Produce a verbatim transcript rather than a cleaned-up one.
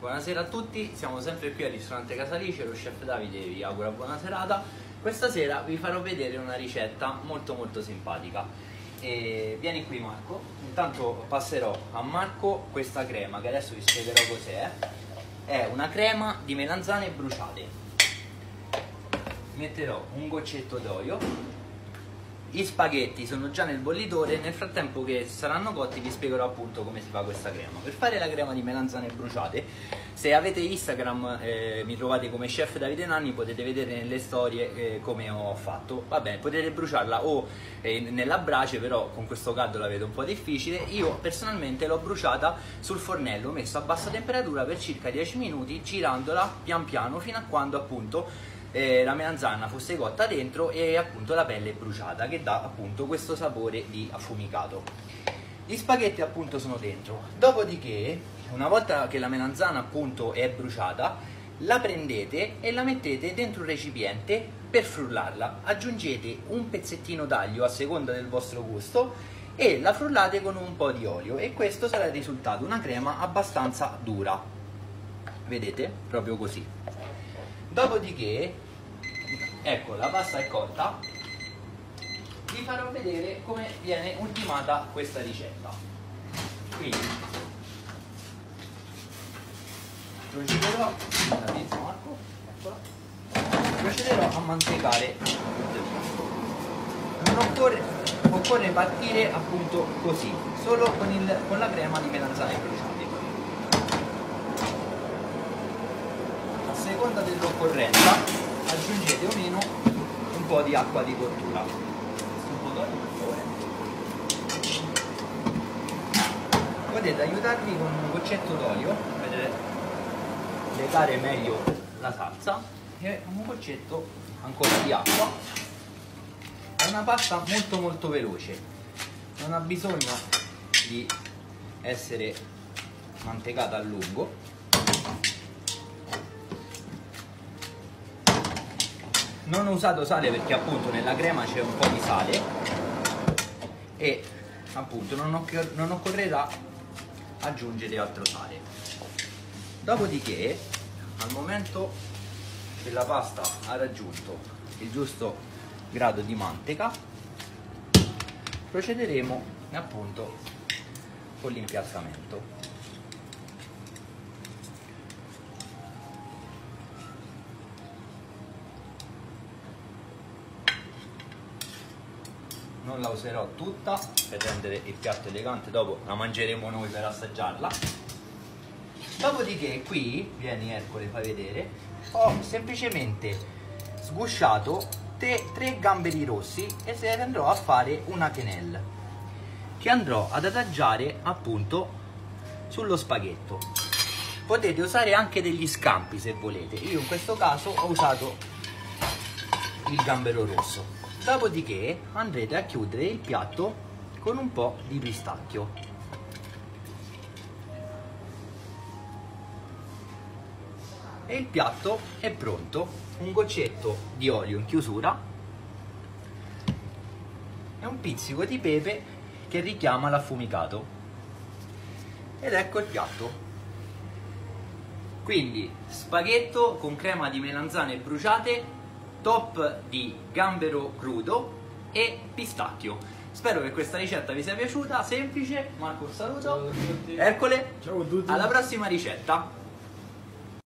Buonasera a tutti, siamo sempre qui al ristorante Casalice, lo chef Davide vi augura buona serata. Questa sera vi farò vedere una ricetta molto molto simpatica. E vieni qui Marco, intanto passerò a Marco questa crema che adesso vi spiegherò cos'è. È una crema di melanzane bruciate. Metterò un goccetto d'olio. Gli spaghetti sono già nel bollitore, nel frattempo che saranno cotti vi spiegherò appunto come si fa questa crema. Per fare la crema di melanzane bruciate, se avete Instagram eh, mi trovate come chef Davide Nanni, potete vedere nelle storie eh, come ho fatto. Va bene, potete bruciarla o eh, nella brace, però con questo caldo la vedo un po' difficile. Io personalmente l'ho bruciata sul fornello, messo a bassa temperatura per circa dieci minuti, girandola pian piano fino a quando appunto Eh, la melanzana fosse cotta dentro e appunto la pelle bruciata, che dà appunto questo sapore di affumicato. Gli spaghetti appunto sono dentro, dopodiché una volta che la melanzana appunto è bruciata la prendete e la mettete dentro un recipiente per frullarla. Aggiungete un pezzettino d'aglio a seconda del vostro gusto e la frullate con un po' di olio e questo sarà il risultato, una crema abbastanza dura, vedete? Proprio così. Dopodiché, ecco, la pasta è cotta, vi farò vedere come viene ultimata questa ricetta. Quindi procederò, Marco, eccola, procederò a mantecare. Non occorre, occorre partire appunto così, solo con, il, con la crema di melanzane bruciate. A seconda dell'occorrenza aggiungete o meno un po' di acqua di cottura. Un po' d'olio per favore. Potete aiutarvi con un goccetto d'olio per legare meglio la salsa e un goccetto ancora di acqua. È una pasta molto molto veloce, non ha bisogno di essere mantecata a lungo. Non ho usato sale perché appunto nella crema c'è un po' di sale e appunto non, occor non occorrerà aggiungere altro sale. Dopodiché, al momento che la pasta ha raggiunto il giusto grado di manteca, procederemo appunto con l'impiattamento. Non la userò tutta per rendere il piatto elegante, dopo la mangeremo noi per assaggiarla. Dopodiché qui, vieni Ercole, fai vedere, ho semplicemente sgusciato tre gamberi rossi e se ne andrò a fare una quenelle che andrò ad adagiare appunto sullo spaghetto. Potete usare anche degli scampi se volete, io in questo caso ho usato il gambero rosso. Dopodiché andrete a chiudere il piatto con un po' di pistacchio. E il piatto è pronto. Un goccetto di olio in chiusura e un pizzico di pepe che richiama l'affumicato. Ed ecco il piatto. Quindi spaghetto con crema di melanzane bruciate, top di gambero crudo e pistacchio. Spero che questa ricetta vi sia piaciuta, semplice. Marco, un saluto. Ciao a tutti. Ercole, ciao a tutti. Alla prossima ricetta.